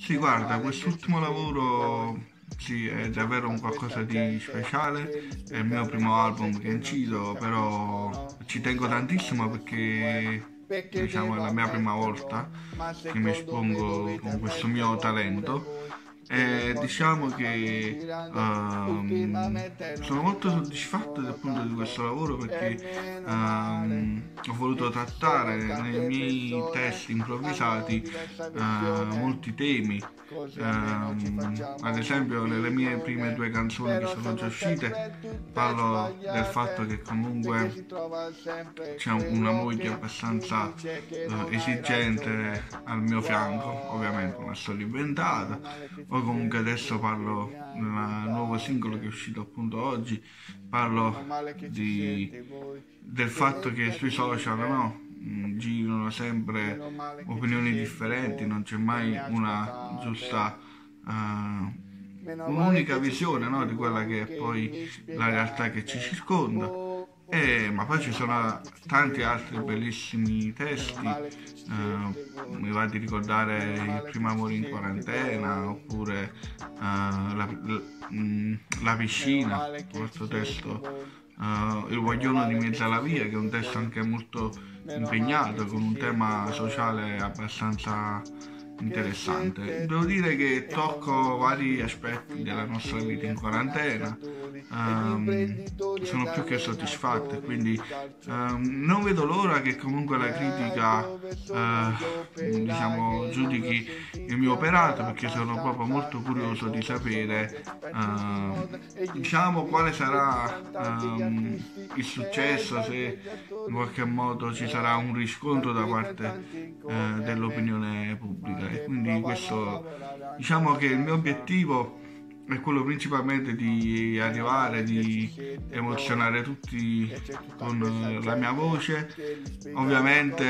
Sì, guarda, quest'ultimo lavoro sì, è davvero un qualcosa di speciale, è il mio primo album che incido, però ci tengo tantissimo perché diciamo è la mia prima volta che mi espongo con questo mio talento e diciamo che sono molto soddisfatto del punto di questo lavoro perché ho voluto trattare nei miei testi improvvisati molti temi. Ad esempio nelle mie prime due canzoni che sono già uscite parlo del fatto che comunque c'è una moglie abbastanza esigente al mio fianco, ovviamente una storia inventata, o comunque adesso parlo nel nuovo singolo che è uscito appunto oggi, parlo del fatto che sui social no, girano sempre opinioni differenti, non c'è mai una giusta un'unica visione no, di quella che è poi la realtà che ci circonda. Ma poi ci sono tanti altri bellissimi testi, mi va di ricordare Il primo amore in quarantena, oppure La piscina, un altro testo, Il guaglione di mezzo alla via, che è un testo anche molto impegnato, con un tema sociale abbastanza interessante. Devo dire che tocco vari aspetti della nostra vita in quarantena, sono più che soddisfatto e quindi non vedo l'ora che comunque la critica diciamo giudichi il mio operato perché sono proprio molto curioso di sapere diciamo quale sarà il successo, se in qualche modo ci sarà un riscontro da parte dell'opinione pubblica e quindi questo diciamo che il mio obiettivo è quello principalmente di arrivare, di emozionare tutti con la mia voce. Ovviamente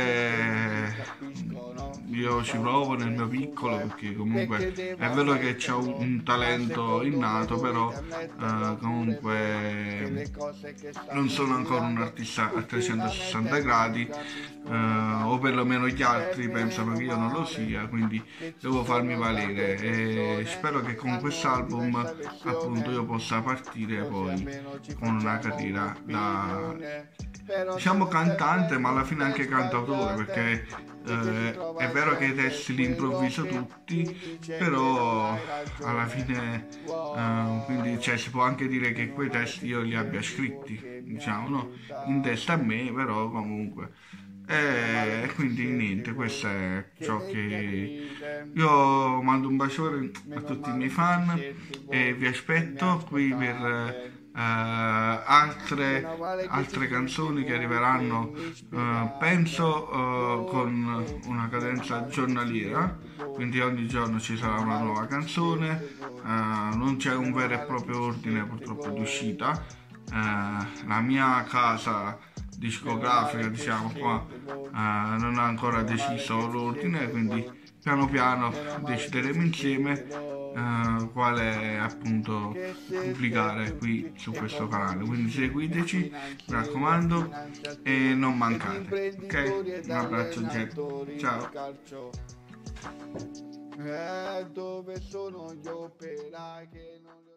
io ci provo nel mio piccolo perché comunque è vero che c'è un talento innato, però comunque non sono ancora un artista a 360 gradi, o perlomeno gli altri pensano che io non lo sia, quindi devo farmi valere e spero che con quest'album appunto io possa partire poi con una carriera da diciamo cantante ma alla fine anche cantautore perché è vero che i testi li improvviso tutti però alla fine quindi cioè, si può anche dire che quei testi io li abbia scritti diciamo no? In testa a me però comunque e quindi niente, questo è ciò che io mando un bacione a tutti i miei fan e vi aspetto qui per altre canzoni che arriveranno penso con una cadenza giornaliera, quindi ogni giorno ci sarà una nuova canzone, non c'è un vero e proprio ordine purtroppo di uscita, la mia casa discografica diciamo qua non ha ancora deciso l'ordine, quindi piano piano decideremo insieme quale appunto pubblicare qui su questo canale, quindi seguiteci mi raccomando e non mancate, ok? Un abbraccio gente, ciao. Dove sono gli operai che non